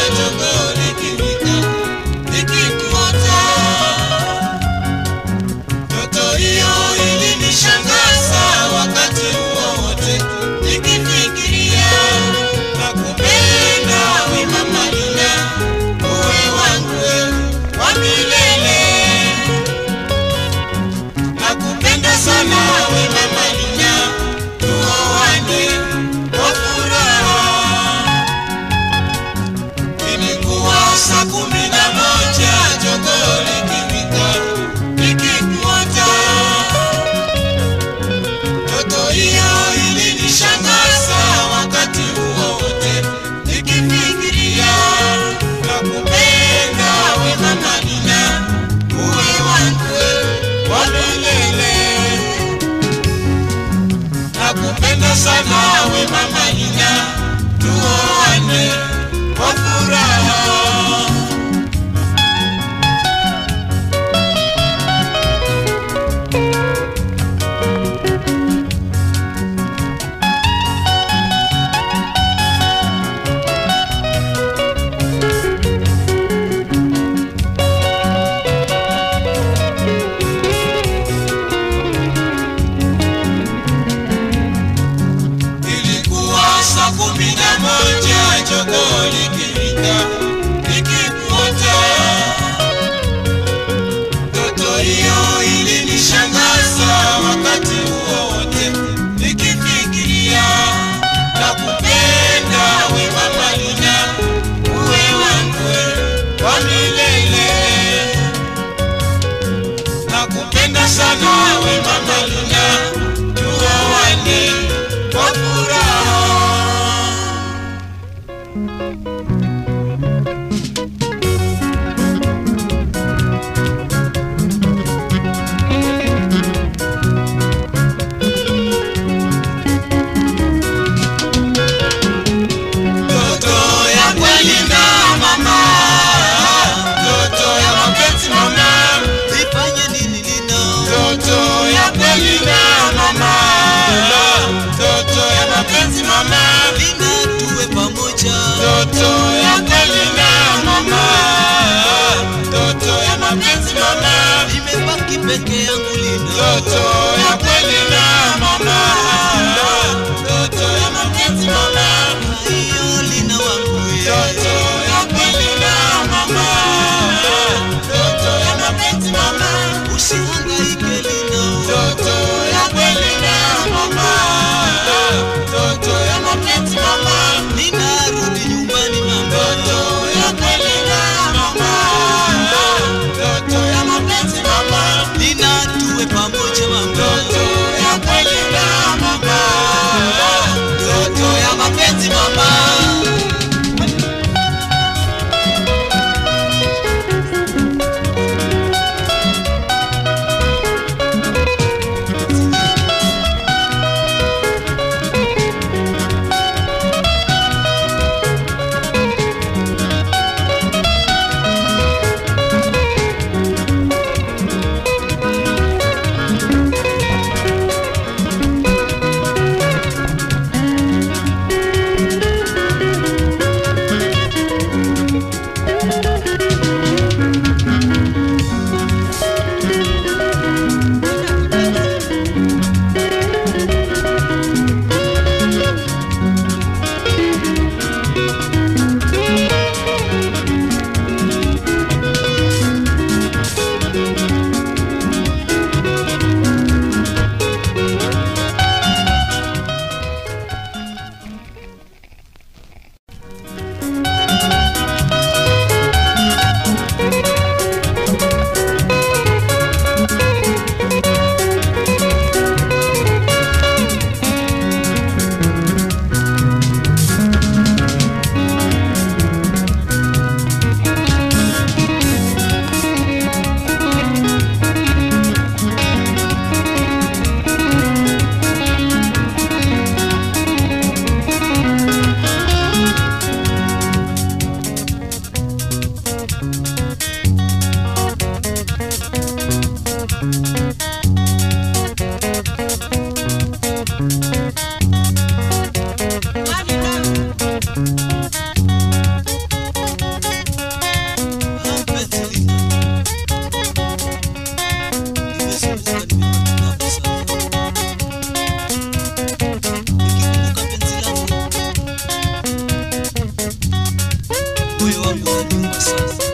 jogoo likiwika nikikuota. Ndoto hiyo ilinishangaza wakati wote nikifikiria nakupenda we Mama Lina, uwe wangu wa milele. Nakupenda sana we Mama Lina, tuoane kwa furaha. Ilikuwa saa 11 jogoo likiwika nikikuota. Ndoto hiyo ilinishangaza wakati wote nikifikiria nakupenda we Mama Lina, uwe wangu wa milele. Nakupenda sana we Mama Lina, tuoane kwa furaha. Ilikuwa saa 11 jogoo likiwika nikikuota. Ndoto hiyo ilinishangaza wakati wote nikifikiria nakupenda we Mama Lina, uwe wangu wa milele. Nakupenda sana we Mama Lina, tuoane kwa furaha. Ndoto ya kweli na mama, ndoto ya mapenzi mama, Nifanye nini Lina? ndoto ya kweli na mama, ndoto ya mapenzi mama, Lina tuwe pamoja. ndoto ya kweli na mama, ndoto ya mapenzi mama, Nimebaki peke yangu Lina. ndoto ya kweli na mama, ndoto ya mapenzi mama, Hiyo Lina wangu ndoto ya kweli na mama, ndoto ya mapenzi mama, usihangaike Lina. ndoto ya kweli na mama, ndoto ya mapenzi mama, Ninarudi nyumbani mama. ndoto ya kweli na mama, ndoto ya mapenzi mama, Lina tuwe pamoja mama. moyo wangu unaniuma sana.